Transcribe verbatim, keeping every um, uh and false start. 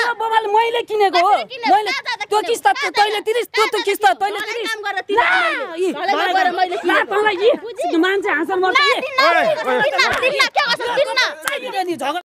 mobile मैले किनेको हो मैले त्यो किस्त तैँले तिरिस त्यो त्यो किस्त तैँले तिरिस मान्छे हाँसल मर्छ